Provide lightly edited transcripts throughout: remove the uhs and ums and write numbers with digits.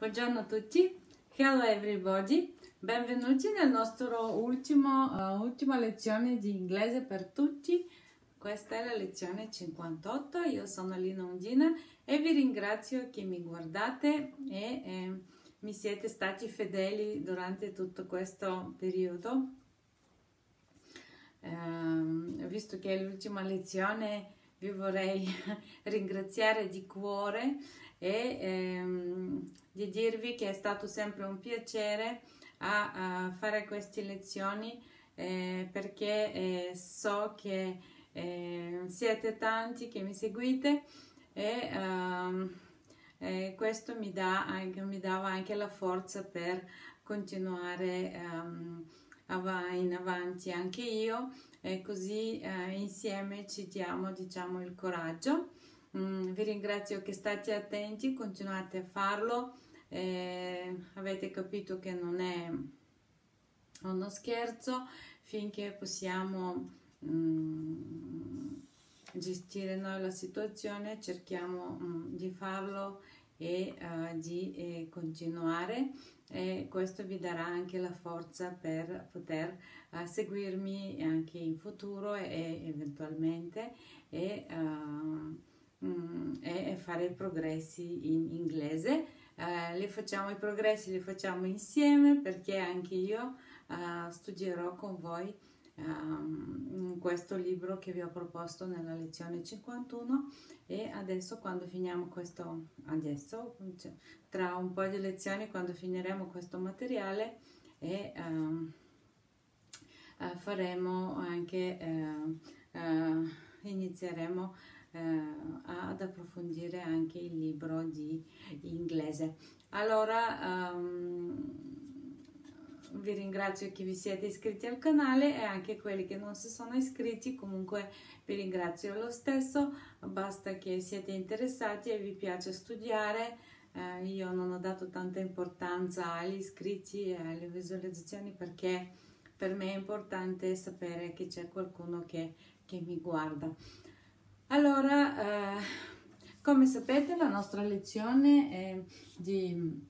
Buongiorno a tutti, hello everybody, benvenuti nel nostro ultima lezione di inglese per tutti. Questa è la lezione 58, io sono Lina Undina e vi ringrazio che mi guardate e mi siete stati fedeli durante tutto questo periodo. Visto che è l'ultima lezione, vi vorrei ringraziare di cuore e di dirvi che è stato sempre un piacere a fare queste lezioni perché so che siete tanti che mi seguite e questo mi dava anche la forza per continuare in avanti anche io, e così insieme ci diamo, diciamo, il coraggio. Vi ringrazio che state attenti, continuate a farlo, avete capito che non è uno scherzo, finché possiamo gestire noi la situazione, cerchiamo di farlo e di continuare, e questo vi darà anche la forza per poter seguirmi anche in futuro e eventualmente e fare progressi in inglese. I progressi li facciamo insieme, perché anche io studierò con voi questo libro che vi ho proposto nella lezione 51, e adesso quando finiamo tra un po' di lezioni, quando finiremo questo materiale, faremo anche inizieremo ad approfondire anche il libro di inglese. Allora vi ringrazio che vi siete iscritti al canale, e anche quelli che non si sono iscritti, comunque vi ringrazio lo stesso, basta che siete interessati e vi piace studiare. Io non ho dato tanta importanza agli iscritti e alle visualizzazioni, perché per me è importante sapere che c'è qualcuno che mi guarda. Allora, come sapete, la nostra lezione è di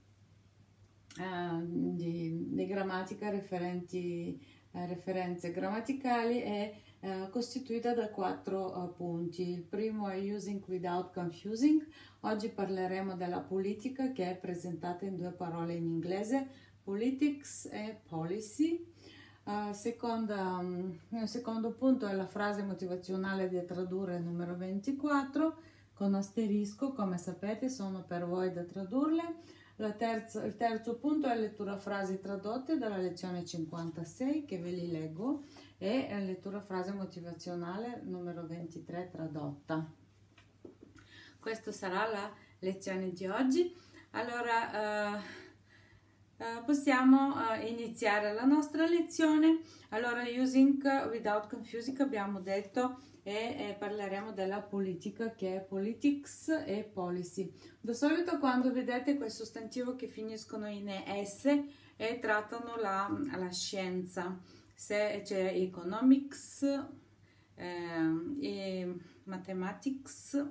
grammatica, referenze grammaticali, è costituita da 4 punti. Il primo è using without confusing. Oggi parleremo della politica, che è presentata in 2 parole in inglese, politics e policy. Il secondo punto è la frase motivazionale da tradurre, numero 24, con asterisco, come sapete sono per voi da tradurle. Il terzo punto è lettura frasi tradotte dalla lezione 56, che ve li leggo, e lettura frase motivazionale numero 23 tradotta. Questa sarà la lezione di oggi. Allora possiamo iniziare la nostra lezione. Allora, using without confusing abbiamo detto, e parleremo della politica, che è politics e policy. Di solito quando vedete quel sostantivo che finiscono in s e trattano la scienza, se c'è economics e mathematics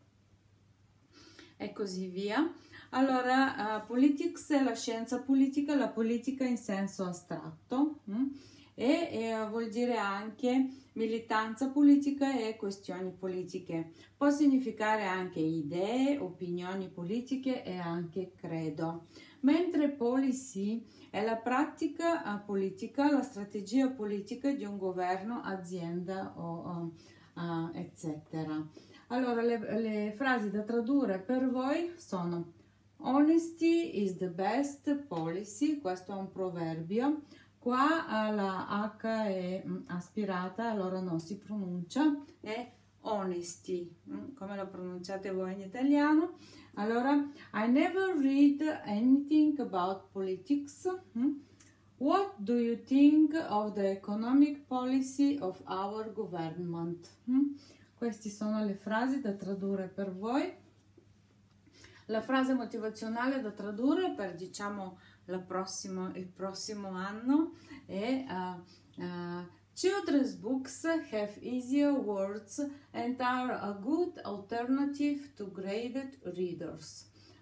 e così via. Allora, politics è la scienza politica, la politica in senso astratto, e vuol dire anche militanza politica e questioni politiche. Può significare anche idee, opinioni politiche e anche credo. Mentre policy è la pratica politica, la strategia politica di un governo, azienda o eccetera. Allora, le frasi da tradurre per voi sono: honesty is the best policy, questo è un proverbio. Qua la H è aspirata, allora non si pronuncia, è honesty, come lo pronunciate voi in italiano. Allora, I never read anything about politics. What do you think of the economic policy of our government? Queste sono le frasi da tradurre per voi. La frase motivazionale da tradurre per, diciamo, il prossimo anno è children's books have easier words and are a good alternative to graded readers.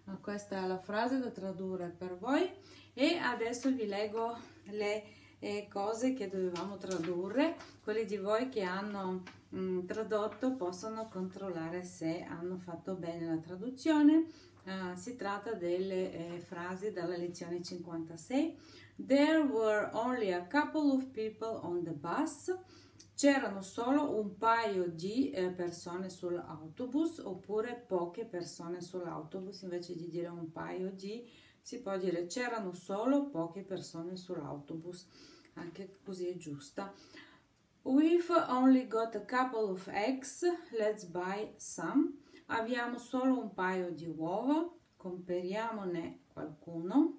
Questa è la frase da tradurre per voi e adesso vi leggo le cose che dovevamo tradurre. Quelli di voi che hanno tradotto possono controllare se hanno fatto bene la traduzione. Si tratta delle frasi dalla lezione 56. There were only a couple of people on the bus. C'erano solo un paio di persone sull'autobus, oppure poche persone sull'autobus. Invece di dire un paio di, si può dire c'erano solo poche persone sull'autobus. Anche così è giusta. We've only got a couple of eggs, let's buy some. Abbiamo solo un paio di uova, comperiamone qualcuno.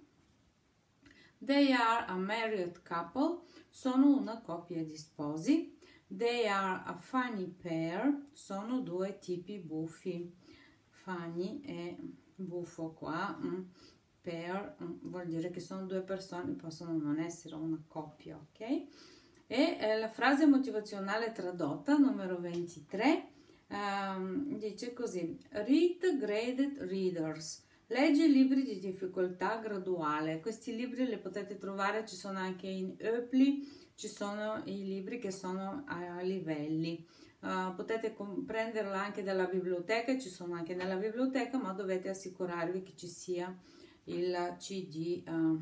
They are a married couple, sono una coppia di sposi. They are a funny pair, sono due tipi buffi. Funny è buffo qua, pair vuol dire che sono due persone, possono non essere una coppia, ok? E la frase motivazionale tradotta, numero 23, dice così: Read graded readers. Leggi libri di difficoltà graduale. Questi libri li potete trovare, ci sono anche in Eupli, ci sono i libri che sono a livelli. Potete prenderla anche dalla biblioteca, ci sono anche nella biblioteca, ma dovete assicurarvi che ci sia il CD,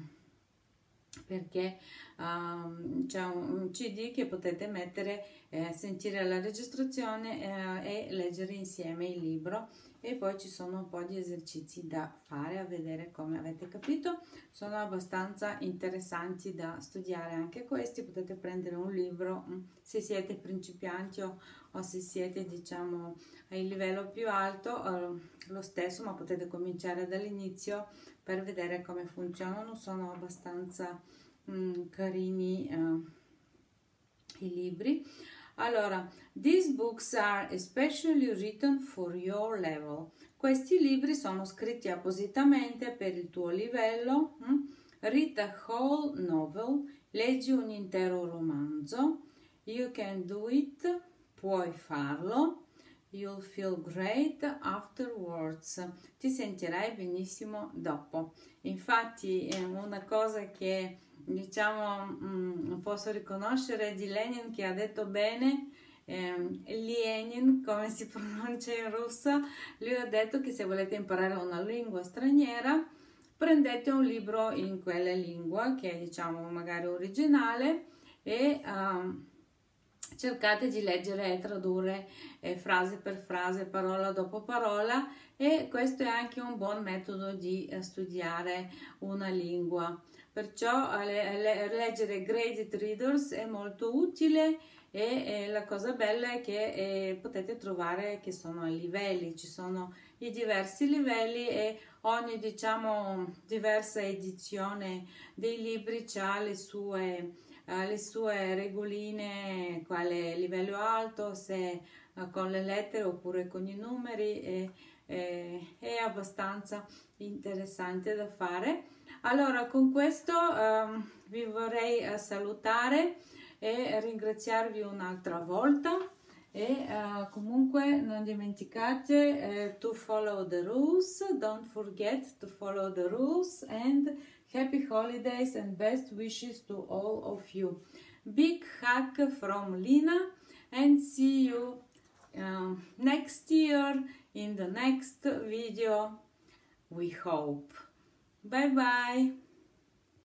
perché c'è un CD che potete mettere, sentire la registrazione e leggere insieme il libro. E poi ci sono un po' di esercizi da fare, a vedere come avete capito. Sono abbastanza interessanti da studiare anche questi. Potete prendere un libro se siete principianti o se siete, diciamo, a livello più alto, lo stesso, ma potete cominciare dall'inizio per vedere come funzionano. Sono abbastanza carini i libri. Allora, these books are especially written for your level. Questi libri sono scritti appositamente per il tuo livello. Read a whole novel. Leggi un intero romanzo. You can do it. Puoi farlo. You'll feel great afterwards. Ti sentirai benissimo dopo. Infatti è una cosa che, diciamo, posso riconoscere di Lenin, che ha detto bene, Lenin, come si pronuncia in russo. Lui ha detto che se volete imparare una lingua straniera, prendete un libro in quella lingua che è, diciamo, magari originale, e cercate di leggere e tradurre frase per frase, parola dopo parola, e questo è anche un buon metodo di studiare una lingua. Perciò leggere graded readers è molto utile, e la cosa bella è che potete trovare che sono a livelli, ci sono i diversi livelli, e ogni, diciamo, diversa edizione dei libri ha le sue regoline, quale livello alto, se con le lettere oppure con i numeri. È abbastanza interessante da fare. Allora, con questo vi vorrei salutare e ringraziarvi un'altra volta, e comunque non dimenticate to follow the rules, don't forget to follow the rules, and happy holidays and best wishes to all of you. Big hug from Lina, and see you next year in the next video, we hope. Bye bye.